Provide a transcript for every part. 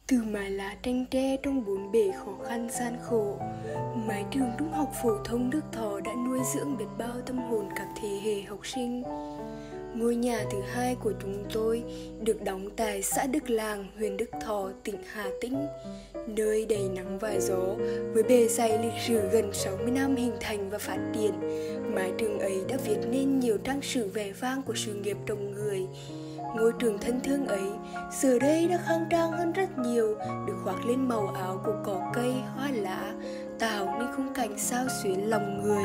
Từ mái lá tranh tre trong bốn bể khó khăn gian khổ, mái trường trung học phổ thông Đức Thọ đã nuôi dưỡng biết bao tâm hồn các thế hệ học sinh. Ngôi nhà thứ hai của chúng tôi được đóng tại xã Đức Làng, huyện Đức Thọ, tỉnh Hà Tĩnh, nơi đầy nắng và gió, với bề dày lịch sử gần 60 năm hình thành và phát triển. Mái trường ấy đã viết nên nhiều trang sử vẻ vang của sự nghiệp trồng người. Ngôi trường thân thương ấy giờ đây đã khang trang hơn rất nhiều, được khoác lên màu áo của cỏ cây, hoa lá, tạo nên khung cảnh xao xuyến lòng người.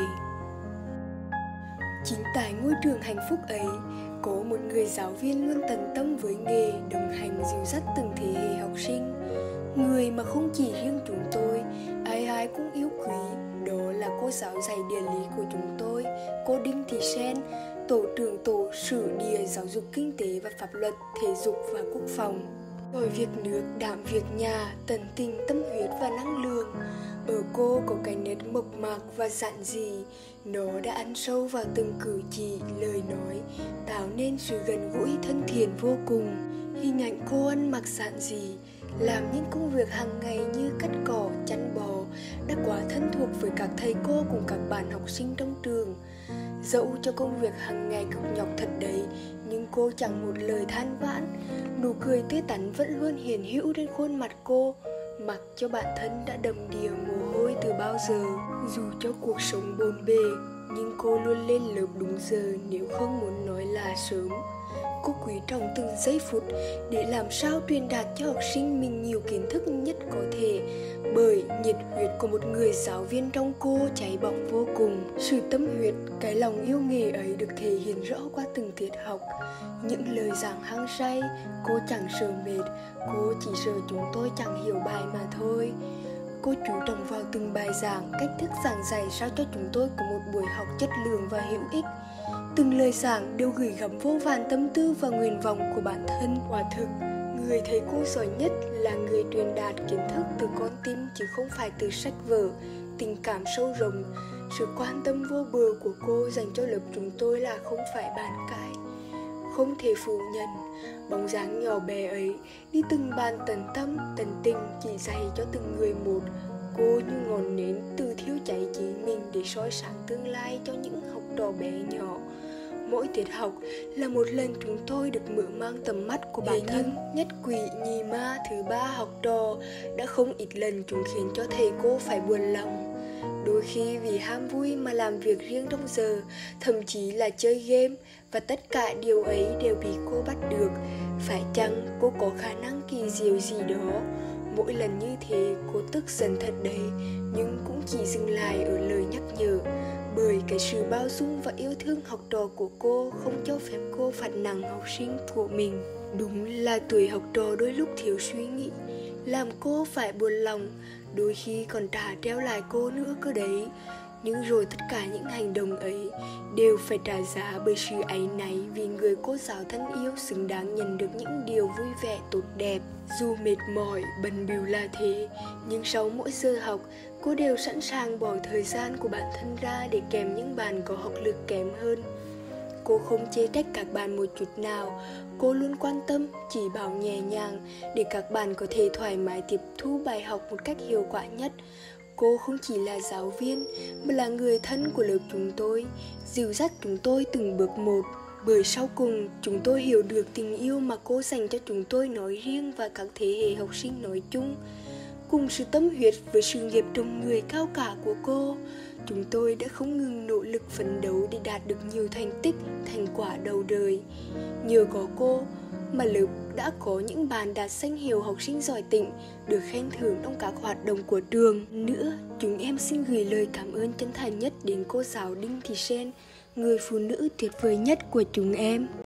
Chính tại ngôi trường hạnh phúc ấy, có một người giáo viên luôn tận tâm với nghề, đồng hành dìu dắt từng thế hệ học sinh. Người mà không chỉ riêng chúng tôi, ai ai cũng yêu quý, đó là cô giáo dạy địa lý của chúng tôi, cô Đinh Thị Sen, tổ trưởng tổ sử địa giáo dục kinh tế và pháp luật, thể dục và quốc phòng. Rồi việc nước, đảm việc nhà, tận tình, tâm huyết và năng lượng. Ở cô có cái nét mộc mạc và giản dị, nó đã ăn sâu vào từng cử chỉ, lời nói, tạo nên sự gần gũi thân thiện vô cùng. Hình ảnh cô ăn mặc giản dị, làm những công việc hàng ngày như cắt cỏ, chăn bò đã quá thân thuộc với các thầy cô cùng các bạn học sinh trong trường. Dẫu cho công việc hàng ngày cực nhọc thật đấy, nhưng cô chẳng một lời than vãn. Nụ cười tươi tắn vẫn luôn hiện hữu trên khuôn mặt cô, mặc cho bản thân đã đầm đìa mồ hôi từ bao giờ. Dù cho cuộc sống bộn bề, nhưng cô luôn lên lớp đúng giờ, nếu không muốn nói là sớm. Cô quý trọng từng giây phút để làm sao truyền đạt cho học sinh mình nhiều kiến thức nhất có thể, bởi nhiệt huyết của một người giáo viên trong cô cháy bỏng vô cùng. Sự tâm huyết, cái lòng yêu nghề ấy được thể hiện rõ qua từng tiết học. Những lời giảng hăng say, cô chẳng sợ mệt, cô chỉ sợ chúng tôi chẳng hiểu bài mà thôi. Cô chú trọng vào từng bài giảng, cách thức giảng dạy sao cho chúng tôi có một buổi học chất lượng và hữu ích. Từng lời giảng đều gửi gắm vô vàn tâm tư và nguyện vọng của bản thân. Quả thực, người thầy cô giỏi nhất là người truyền đạt kiến thức từ con tim chứ không phải từ sách vở. Tình cảm sâu rộng, sự quan tâm vô bờ của cô dành cho lớp chúng tôi là không phải bàn cãi. Không thể phủ nhận, bóng dáng nhỏ bé ấy đi từng bàn tận tâm, tận tình chỉ dạy cho từng người một. Cô như ngọn nến từ thiêu cháy chính mình để soi sáng tương lai cho những học trò bé nhỏ. Mỗi tiết học là một lần chúng tôi được mở mang tầm mắt của bản thân. Nhất quỷ, nhì ma, thứ ba học trò đã không ít lần chúng khiến cho thầy cô phải buồn lòng. Đôi khi vì ham vui mà làm việc riêng trong giờ, thậm chí là chơi game, và tất cả điều ấy đều bị cô bắt được. Phải chăng cô có khả năng kỳ diệu gì đó? Mỗi lần như thế cô tức giận thật đấy, nhưng cũng chỉ dừng lại ở lời nhắc nhở. Bởi cái sự bao dung và yêu thương học trò của cô không cho phép cô phạt nặng học sinh của mình. Đúng là tuổi học trò đôi lúc thiếu suy nghĩ, làm cô phải buồn lòng, đôi khi còn trả treo lại cô nữa cơ đấy. Nhưng rồi tất cả những hành động ấy đều phải trả giá bởi sự áy náy, vì người cô giáo thân yêu xứng đáng nhận được những điều vui vẻ tốt đẹp. Dù mệt mỏi, bận bịu là thế, nhưng sau mỗi giờ học, cô đều sẵn sàng bỏ thời gian của bản thân ra để kèm những bạn có học lực kém hơn. Cô không chê trách các bạn một chút nào, cô luôn quan tâm, chỉ bảo nhẹ nhàng để các bạn có thể thoải mái tiếp thu bài học một cách hiệu quả nhất. Cô không chỉ là giáo viên, mà là người thân của lớp chúng tôi, dìu dắt chúng tôi từng bước một. Bởi sau cùng, chúng tôi hiểu được tình yêu mà cô dành cho chúng tôi nói riêng và các thế hệ học sinh nói chung. Cùng sự tâm huyết với sự nghiệp trồng người cao cả của cô, chúng tôi đã không ngừng nỗ lực phấn đấu để đạt được nhiều thành tích, thành quả đầu đời. Nhờ có cô mà lớp đã có những bạn đạt danh hiệu học sinh giỏi tỉnh, được khen thưởng trong các hoạt động của trường. Nữa, chúng em xin gửi lời cảm ơn chân thành nhất đến cô giáo Đinh Thị Sen, người phụ nữ tuyệt vời nhất của chúng em.